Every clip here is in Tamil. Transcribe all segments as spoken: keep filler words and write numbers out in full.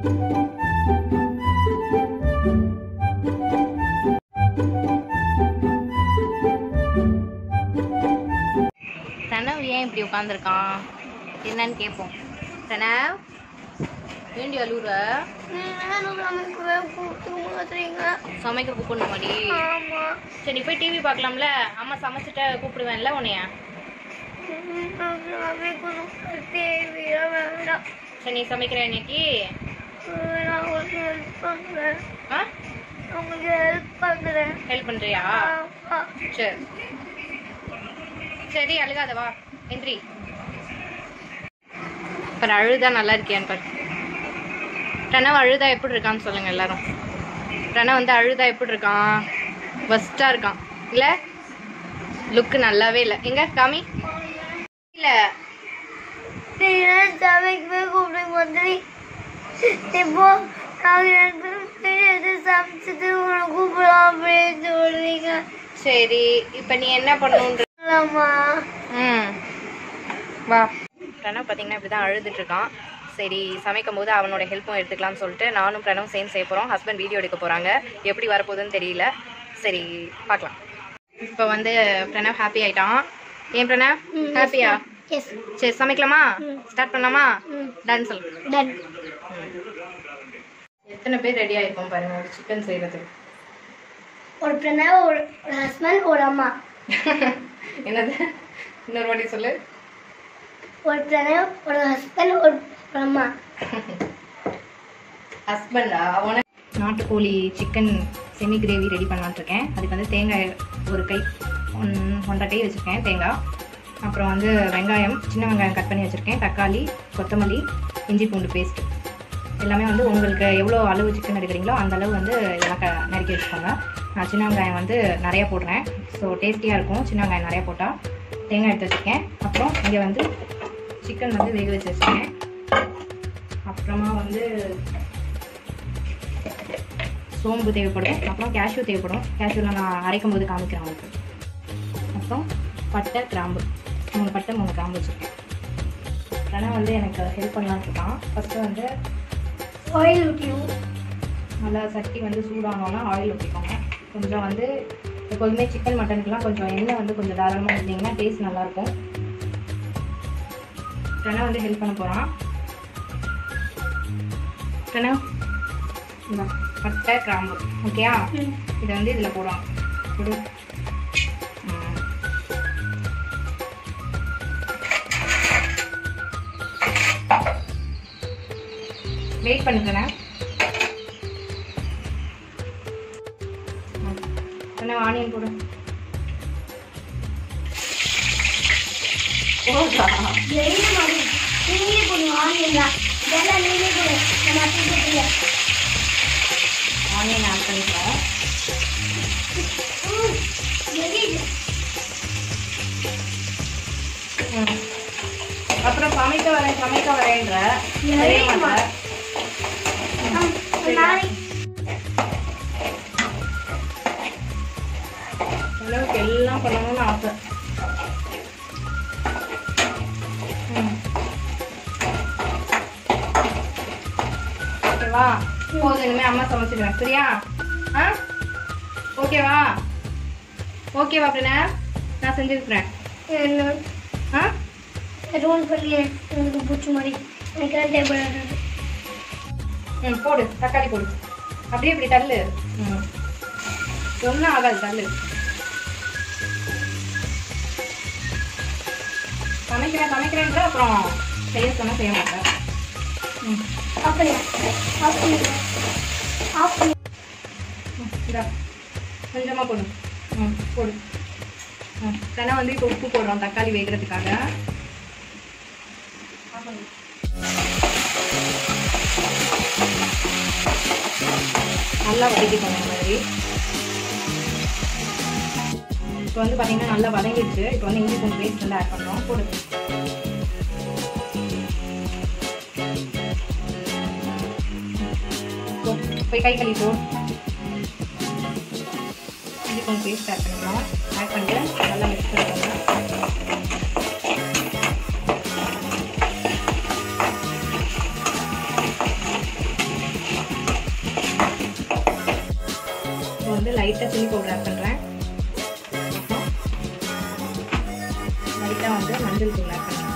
பிரணவ் ஏன் இப்படி உட்காந்துருக்கான் என்னன்னு கேட்போம். பிரணவ் ஏண்டி அழுவுற? சமைக்க கூப்பிடணுமாடி? சரி போய் டிவி பார்க்கலாம்ல, அம்மா சமைச்சிட்ட கூப்பிடுவேன்ல உன்னைய. சரி நீ சமைக்கிற இன்னைக்கு? ஹெல்ப் பண்றியா? சரி சரி அழுகாத, வா எந்திரி. பாரு அழுதா நல்லா இருக்கியான்னு பாரு. பிரணவ் அழுதா எப்படி இருக்கான்னு சொல்லுங்க எல்லாரும். பிரணவ் வந்து அழுதா எப்படி இருக்கான்? ஃபர்ஸ்டா இருக்கான் இல்ல? லுக்கு நல்லாவே இல்லை. எங்க காமி இல்ல இப்போ சமைச்சிட்டு கூப்பிடலாம் சொல்றீங்க. சரி இப்ப நீ என்ன பண்ணுன்ற? ம் வா. பிரணவ் பார்த்தீங்கன்னா இப்படிதான் அழுதுட்டு இருக்கான். சரி சமைக்கும் போது அவனோட ஹெல்ப்பும் எடுத்துக்கலாம்னு சொல்லிட்டு நானும் பிரணவும் சேர்ந்து செய்ய போகிறோம். ஹஸ்பண்ட் வீடியோ எடுக்க போகிறாங்க. எப்படி வரப்போகுதுன்னு தெரியல. சரி பார்க்கலாம். இப்போ வந்து பிரணவ் ஹாப்பி ஆயிட்டான். ஏன் பிரணவ் ஹாப்பியா? சரி சமைக்கலாமா? ஸ்டார்ட் பண்ணலாமா? டன் சொல்லு. டன். எத்தனை பேர் ரெடி ஆயிருக்கோம் பாருங்க ஒரு சிக்கன் செய்யறதுக்கு. ஒரு பிரணவ், ஒரு ஹஸ்பண்ட், ஒரு அம்மா. என்னது இன்னொரு வாட்டி சொல்லு. ஒரு பிரணவ், ஒரு ஹஸ்பண்ட், ஒரு அம்மா. ஹஸ்பண்டா? அவன நாட்டுக்கோழி சிக்கன் செமி கிரேவி ரெடி பண்ணலான்னு இருக்கேன். அதுக்கு வந்து தேங்காய் ஒரு கை ஒன்றரை கை வச்சுருக்கேன் தேங்காய். அப்புறம் வந்து வெங்காயம், சின்ன வெங்காயம் கட் பண்ணி வச்சுருக்கேன். தக்காளி, கொத்தமல்லி, இஞ்சி பூண்டு பேஸ்ட் எல்லாமே வந்து உங்களுக்கு எவ்வளோ அளவு சிக்கன் எடுக்கிறீங்களோ அந்த அளவு வந்து எனக்கு நறுக்கி வச்சுக்கோங்க. நான் சின்ன வெங்காயம் வந்து நிறையா போடுறேன். ஸோ டேஸ்டியாக இருக்கும் சின்ன வெங்காயம் நிறையா போட்டால். தேங்காய் எடுத்து வச்சுருக்கேன். அப்புறம் இங்கே வந்து சிக்கன் வந்து வேக வச்சு வச்சுருக்கேன். அப்புறமா வந்து சோம்பு தேவைப்படும். அப்புறம் கேஷ்யூ தேவைப்படும். கேஷ்யூவில் நான் அரைக்கும் போது காமிக்கிறேன் உங்களுக்கு. அப்புறம் பட்டை, கிராம்பு, மூணு பட்டை மூணு கிராம்பு வச்சுருக்கேன். ஆனால் வந்து எனக்கு ஹெல்ப் பண்ணலான்னு இருக்கான். ஃபஸ்ட்டு வந்து ஆயில் ஊற்றியும் நல்லா சட்டி வந்து சூடானோன்னா ஆயில் ஊற்றிக்கோங்க. கொஞ்சம் வந்து எப்போதுமே சிக்கன் மட்டனுக்குலாம் கொஞ்சம் எண்ணெய் வந்து கொஞ்சம் தாராளமாக ஊற்றிங்கன்னா டேஸ்ட் நல்லாயிருக்கும். பிரணவ் வந்து ஹெல்ப் பண்ண போகிறான். பிரணவ் இந்த பட்டை கிராம்பு ஓகேயா? இதை வந்து இதில் போடுவாங்க. போடு. வெயிட் பண்ணிக்கிறேன். என்ன ஆனியன் போடு. ஆனியன் ஆட் பண்ணிக்கிறோம். அப்புறம் சமைக்க வரேன் சமைக்க வரேன்ற அளவுக்கு எல்லாம் பண்ணணும்னு ஆசை. ஓகேவா? போதும், இனிமே அம்மா சமைச்சிடுவேன். சரியா? ஆ ஓகேவா? ஓகேவா அப்படின்னா நான் செஞ்சுருக்கிறேன். ஆ ரோல் பண்ணி எனக்கு பிடிச்ச மாதிரி எனக்கு டேபிள். ம் போடு, தக்காளி போடு. அப்படியே இப்படி தள்ளு. ம் ஒன்றும் ஆகாது, தள்ளு. சமைக்கிறேன் சமைக்கிறேன்ற அப்புறம் செய்ய சொன்னால் செய்ய மாட்டேன். ம் அப்படியா? இதா கொஞ்சமாக போடு. ம் போடு. ம் தானே வந்து இப்போ உப்பு போடுறோம் தக்காளி வேகிறதுக்காக. நல்லா வதக்கிக்கோங்க இந்த மாதிரி. இப்போ வந்து பார்த்தீங்கன்னா நல்லா வதங்கிடுச்சு. இப்போ வந்து இஞ்சி பூண்டு பேஸ்ட் வந்து ஆட் பண்ணுறோம். போடுங்க. போய் கை கழுவிட்டு இஞ்சி பூண்டு பேஸ்ட் ஆட் பண்ணிக்கலாம். ஆட் பண்ணிட்டு நல்லா மிக்ஸ் பண்ணிக்கோங்க. லைட்டாக சில்லி பவுடர் ஆட் பண்ணுறேன். அப்புறம் லைட்டாக வந்து மஞ்சள் தூள் ஆட் பண்ணுறேன்.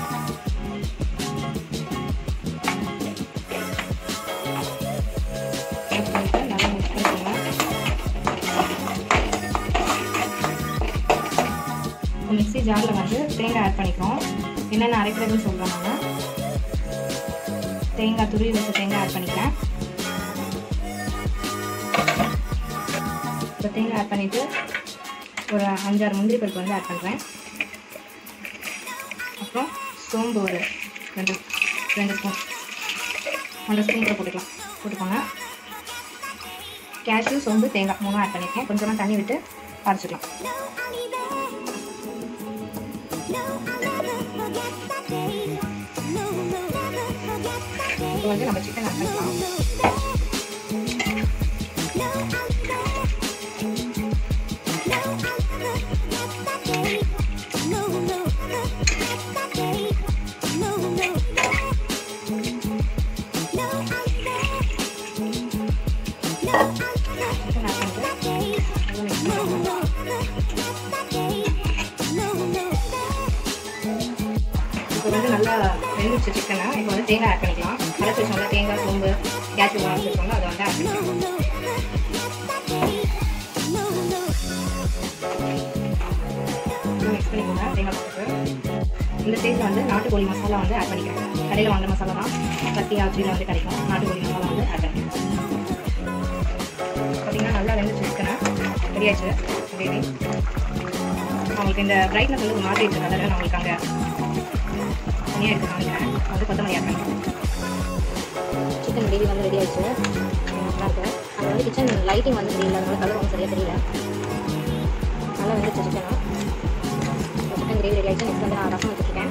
ஆட் பண்ணிட்டு நல்லா மிக்ஸ் பண்ணிக்கோங்க. மிக்ஸி ஜாரில் வந்து தேங்காய் ஆட் பண்ணிக்கிறோம். என்னென்ன அரைக்கிறதுன்னு சொல்கிறோம். நாங்கள் தேங்காய் துருவி வச்ச தேங்காய் ஆட் பண்ணிக்கிறேன். இப்போ தேங்காய் ஆட் பண்ணிவிட்டு ஒரு அஞ்சாறு முந்திரி பருப்பு வந்து ஆட் பண்ணுறேன். அப்புறம் சோம்பு ஒரு ரெண்டு ரெண்டு ஸ்பூன் ஒன்றரை ஸ்பூன் கூட போட்டுக்கலாம் போட்டுக்கோங்க. கேஷ்யூ, சோம்பு, தேங்காய் மூணும் ஆட் பண்ணியிருக்கேன். கொஞ்சமாக தண்ணி விட்டு அரைச்சிக்கலாம். இப்போ வந்து நம்ம சிக்கன் ஆட் பண்ணிக்கலாம். இப்போ வந்து நல்லா வெந்துச்சு சிக்கனை. இப்போ வந்து தேங்காய் ஆட் பண்ணிக்கலாம். அரைச்சி வச்சோம்ல தேங்காய், சோம்பு, கேஷ்யூ அரைச்சி வச்சோம்ல அதை வந்து ஆட் பண்ணிக்கலாம். மிக்ஸ் பண்ணிக்கோங்க தேங்காய் போட்டு. இந்த ஸ்டேஜில் வந்து நாட்டுக்கோழி மசாலா வந்து ஆட் பண்ணிக்கிறேன். கடையில் வாங்குற மசாலா தான் பத்தி ஆச்சியில் வந்து கிடைக்கும். நாட்டுக்கோழி மசாலா வந்து ஆட் பண்ணிக்கிறேன். பார்த்தீங்கன்னா நல்லா வெந்துச்சு சிக்கனை. ரெடி ஆயிடுச்சு கிரேவி. அவங்களுக்கு இந்த பிரைட்னஸ் வந்து ஒரு மாதிரி இருக்குது கலர். நான் உங்களுக்கு அங்கே தனியாக எடுத்து காமிக்கிறேன். வந்து கொத்தமல்லி ஆட் பண்ணிக்கிறேன். சிக்கன் கிரேவி வந்து ரெடி ஆயிடுச்சு. நல்லா இருக்குது. அங்கே வந்து கிச்சன் லைட்டிங் வந்து தெரியல, அதனால கலர் ஒன்றும் சரியாக தெரியல. நல்லா வெந்துச்சு சிக்கனும். சிக்கன் கிரேவி ரெடி ஆயிடுச்சு. நெக்ஸ்ட் வந்து நான் ரசம் வச்சுருக்கேன்.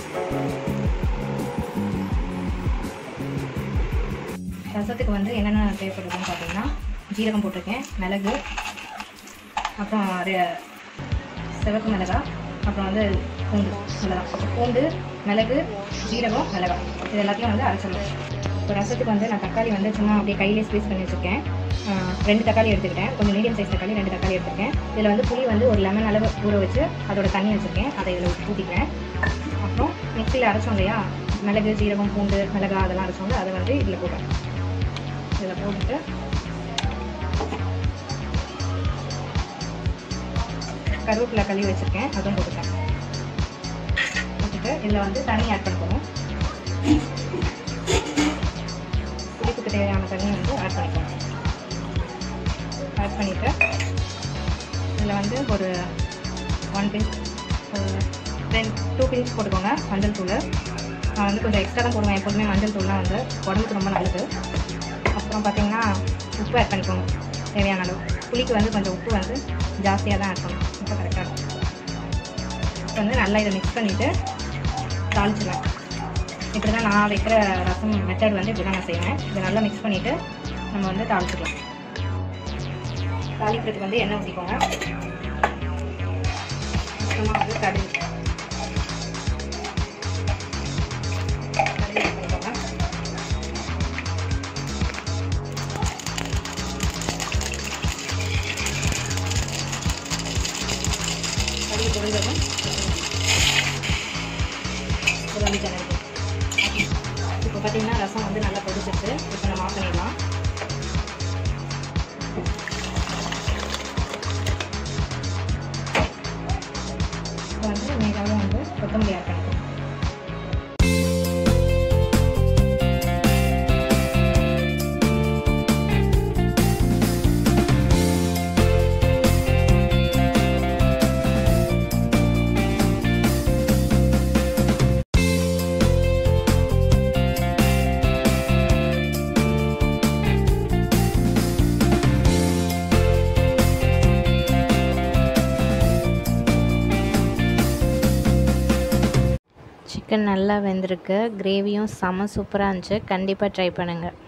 ரசத்துக்கு வந்து என்னென்ன தேவைப்படுதுன்னு பார்த்தீங்கன்னா ஜீரகம் போட்டிருக்கேன், மிளகு, அப்புறம் சிவப்பு மிளகாய், அப்புறம் வந்து பூண்டு மிளகாய். அப்புறம் பூண்டு, மிளகு, ஜீரகம், மிளகாய் இது எல்லாத்தையும் வந்து அரைச்சிடலாம். இப்போ ரசத்துக்கு வந்து நான் தக்காளி வந்து சும்மா அப்படியே கையிலே ஸ்க்வீஸ் பண்ணி வச்சுருக்கேன். ரெண்டு தக்காளி எடுத்துக்கிட்டேன். கொஞ்சம் மீடியம் சைஸ் தக்காளி ரெண்டு தக்காளி எடுத்துருக்கேன். இதில் வந்து புளி வந்து ஒரு லெமன் அளவு ஊற வச்சு அதோட தண்ணி வச்சுருக்கேன். அதை இதில் ஊற்றிக்கிறேன். அப்புறம் மிக்சியில் அரைச்சோம் இல்லையா, மிளகு, ஜீரகம், பூண்டு, மிளகாய் அதெல்லாம் அரைச்சோங்க, அதை வந்து இதில் போட்டேன். இதில் போட்டுட்டு கருவேப்பிலை கழுவி வச்சுருக்கேன், அதுவும் போட்டுட்டேன். போட்டுட்டு இதில் வந்து தண்ணி ஆட் பண்ணிக்கணும். புளிப்புக்கு தேவையான தண்ணி வந்து ஆட் பண்ணிக்கணும். ஆட் பண்ணிவிட்டு இதில் வந்து ஒரு ஒன் பிஞ்ச் ரெண்டு டூ பிஞ்ச் போட்டுக்கோங்க மஞ்சள் தூள். நான் வந்து கொஞ்சம் எக்ஸ்ட்ரா தான் போடுவேன். எப்போதுமே மஞ்சள் தூள்லாம் வந்து உடம்புக்கு ரொம்ப நல்லது. அப்புறம் பார்த்திங்கன்னா உப்பு ஆட் பண்ணிக்கோங்க தேவையான அளவு. புளிக்கு வந்து கொஞ்சம் உப்பு வந்து ஜாஸ்தியாக தான் ஆட் பண்ணணும். இப்போ கரெக்டாக இருக்கும். இப்போ வந்து நல்லா இதை மிக்ஸ் பண்ணிவிட்டு தாளிச்சிடுவேன். இப்படி தான் நான் வைக்கிற ரசம் மெத்தட் வந்து இப்படி தான் நான் செய்வேன். இதை நல்லா மிக்ஸ் பண்ணிவிட்டு நம்ம வந்து தாளிச்சிக்கலாம். தாளிக்கிறதுக்கு வந்து எண்ணெய் ஊற்றிக்கோங்க. அப்புறமா வந்து கடுகு கடுகு ஆட் பண்ணிக்கோங்க. கடுகு பொரிஞ்சதும் உதவி கிளறு. இப்போ பார்த்தீங்கன்னா ரசம் வந்து நல்லா கொதிச்சிருக்கு. இப்போ நம்ம ஆஃப் பண்ணிடலாம். இப்போ வந்து மேலாக வந்து கொத்தமல்லி ஆட் பண்ணிக்கலாம். சிக்கன் நல்லா வெந்திருக்கு. கிரேவியும் செம சூப்பராக இருந்துச்சு. கண்டிப்பாக ட்ரை பண்ணுங்கள்.